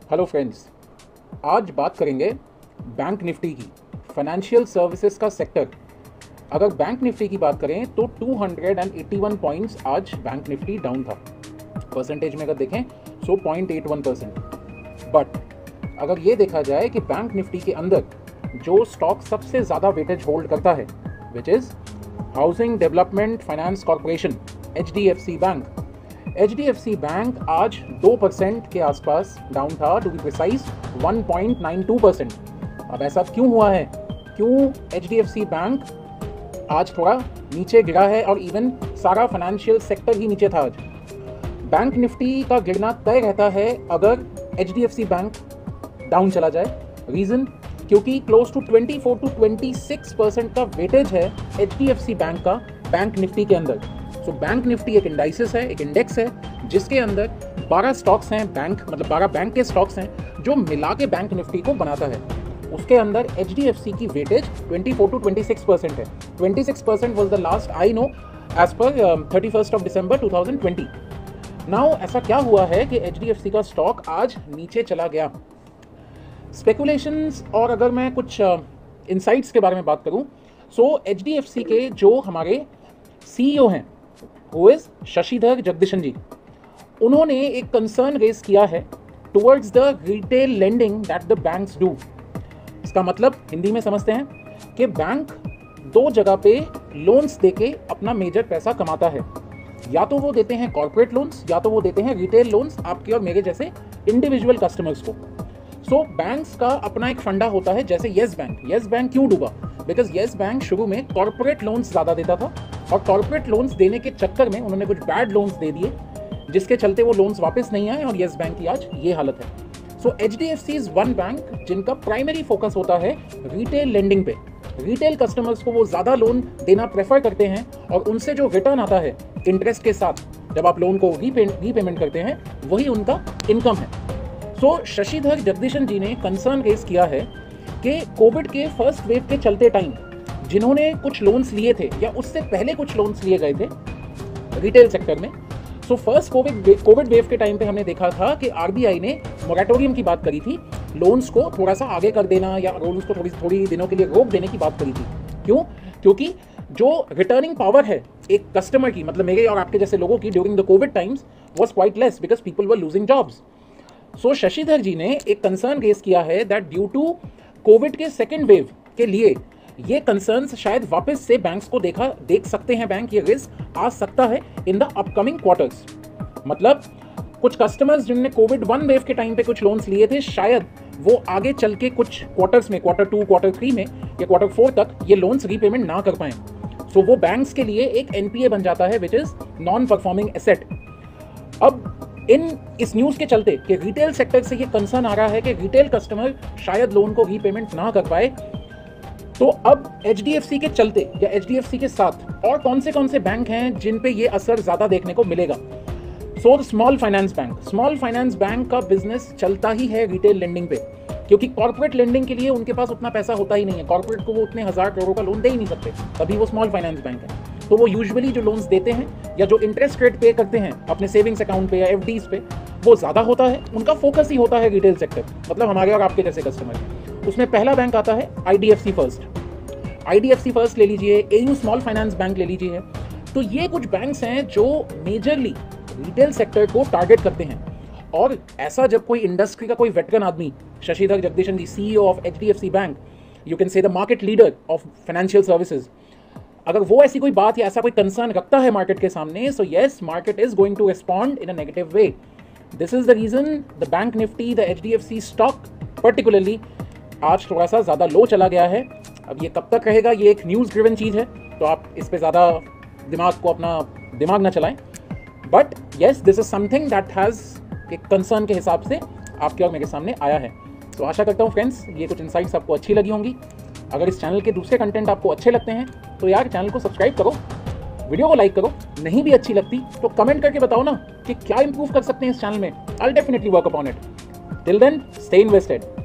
Hello friends, आज बात करेंगे बैंक निफ्टी की। फाइनेंशियल सर्विसेज का सेक्टर, अगर बैंक निफ्टी की बात करें तो 281 पॉइंट्स आज बैंक निफ्टी डाउन था। परसेंटेज में अगर देखें सो 0.81%। बट अगर ये देखा जाए कि बैंक निफ्टी के अंदर जो स्टॉक सबसे ज़्यादा वेटेज होल्ड करता है which is housing development finance corporation, HDFC bank. HDFC bank आज 2% के आसपास डाउन था, टू बी प्रिसाइज 1.92%। अब ऐसा क्यों हुआ है? क्यों HDFC बैंक आज थोड़ा नीचे गिरा है और इवन सारा फाइनेंशियल सेक्टर ही नीचे था आज। बैंक निफ्टी का गिरना तय रहता है अगर HDFC बैंक डाउन चला जाए। रीज़न क्योंकि क्लोज टू 24 to 26% का वेटेज है HDFC बैंक का बैंक निफ्टी के अंदर। तो बैंक निफ्टी एक इंडाइसिस है, एक इंडेक्स है जिसके अंदर 12 स्टॉक्स हैं, बैंक मतलब 12 बैंक के स्टॉक्स हैं जो मिला के बैंक निफ्टी को बनाता है। उसके अंदर HDFC की वेटेज 24 to 26% है। 26% was the last I know as पर 31st of December 2020। नाउ ऐसा क्या हुआ है कि HDFC का स्टॉक आज नीचे चला गया? स्पेकुलेशंस और अगर मैं कुछ इनसाइट्स के बारे में बात करूं, सो HDFC के जो हमारे CEO हैं वो इज शशिधर जगदीशन जी, उन्होंने एक कंसर्न रेज किया है towards the retail lending that the banks do. इसका मतलब हिंदी में समझते हैं कि बैंक दो जगह पे लोन्स देके अपना मेजर पैसा कमाता है। या तो वो देते हैं कॉर्पोरेट लोन्स या तो वो देते हैं रिटेल लोन्स आपके और मेरे जैसे इंडिविजुअल कस्टमर्स को। सो बैंक्स का अपना एक फंडा होता है, जैसे येस बैंक। येस बैंक क्यों डूबा? बिकॉज येस बैंक शुरू में कॉर्पोरेट लोन्स ज़्यादा देता था और कॉर्पोरेट लोन्स देने के चक्कर में उन्होंने कुछ बैड लोन्स दे दिए जिसके चलते वो लोन्स वापस नहीं आए और येस बैंक की आज ये हालत है। So HDFC is one bank जिनका प्राइमरी फोकस होता है रिटेल लेंडिंग पे। रिटेल कस्टमर्स को वो ज़्यादा लोन देना प्रेफर करते हैं और उनसे जो रिटर्न आता है इंटरेस्ट के साथ जब आप लोन को रीपेमेंट करते हैं वही उनका इनकम है। सो शशिधर जगदीशन जी ने कंसर्न रेज किया है कि कोविड के फर्स्ट वेव के चलते टाइम जिन्होंने कुछ लोन्स लिए थे या उससे पहले कुछ लोन्स लिए गए थे रिटेल सेक्टर में, सो फर्स्ट कोविड वेव के टाइम पे हमने देखा था कि RBI ने मोरेटोरियम की बात करी थी, लोन्स को थोड़ा सा आगे कर देना या लोन्स को थोड़ी दिनों के लिए रोक देने की बात करी थी। क्यों? क्योंकि जो रिटर्निंग पावर है एक कस्टमर की, मतलब मेरे और आपके जैसे लोगों की during the covid times was quite less because people were losing jobs. So Shashidhar ji ने एक कंसर्न रेज किया है दैट ड्यू टू कोविड के सेकेंड वेव के लिए ये कंसर्न्स शायद वापस से बैंक्स को देख सकते हैं। बैंक ये रिस्क आ सकता है इन द अपकमिंग क्वार्टर्स। मतलब कुछ कस्टमर्स जिनने कोविड 1 वेव के टाइम पे कुछ लोन्स लिए थे, शायद वो आगे चल के कुछ क्वार्टर्स में, क्वार्टर 2, क्वार्टर 3 में या क्वार्टर 4 तक ये लोन्स रीपेमेंट ना कर पाएं। सो वो बैंक्स के लिए एक NPA बन जाता है which is non performing asset. अब इस न्यूज़ के चलते कि रिटेल सेक्टर से ये कंसर्न आ रहा है कि रिटेल कस्टमर शायद लोन को रीपेमेंट ना कर पाए, तो अब HDFC के चलते या HDFC के साथ और कौन से बैंक हैं जिन पे ये असर ज़्यादा देखने को मिलेगा? सो स्मॉल फाइनेंस बैंक का बिजनेस चलता ही है रिटेल लेंडिंग पे, क्योंकि कॉर्पोरेट लेंडिंग के लिए उनके पास उतना पैसा होता ही नहीं है। कॉर्पोरेट को वो उतने 1000 करोड़ का लोन दे ही नहीं सकते, तभी वो स्मॉल फाइनेंस बैंक है। तो वो यूजुअली जो लोन्स देते हैं या जो इंटरेस्ट रेट पे करते हैं अपने सेविंग्स अकाउंट पे या FDs पे, वो ज़्यादा होता है। उनका फोकस ही होता है रिटेल सेक्टर, मतलब हमारे और आपके जैसे कस्टमर। उसमें पहला बैंक आता है IDFC फर्स्ट ले लीजिए, AU स्मॉल फाइनेंस बैंक ले लीजिए। तो ये कुछ बैंक्स हैं जो मेजरली रिटेल सेक्टर को टारगेट करते हैं। और ऐसा जब कोई इंडस्ट्री का कोई वेटरन आदमी, Shashidhar Jagdishan ji, CEO of HDFC bank, you can say the market leader of financial services, अगर वो ऐसी कोई बात या ऐसा कोई कंसर्न रखता है मार्केट के सामने, so yes, market is going to respond in a negative way. This is the reason the bank nifty, the HDFC stock particularly आज थोड़ा सा ज़्यादा लो चला गया है। अब ये कब तक रहेगा, ये एक न्यूज़ ड्रिवन चीज़ है, तो आप इस पर ज़्यादा अपना दिमाग ना चलाएं। But yes, this is something that has एक कंसर्न के हिसाब से आपके और मेरे सामने आया है। तो आशा करता हूँ फ्रेंड्स ये कुछ इनसाइट्स आपको अच्छी लगी होंगी। अगर इस चैनल के दूसरे कंटेंट आपको अच्छे लगते हैं तो यार चैनल को सब्सक्राइब करो, वीडियो को लाइक करो। नहीं भी अच्छी लगती तो कमेंट करके बताओ ना कि क्या इंप्रूव कर सकते हैं इस चैनल में। I will definitely work upon it. Till then, stay invested.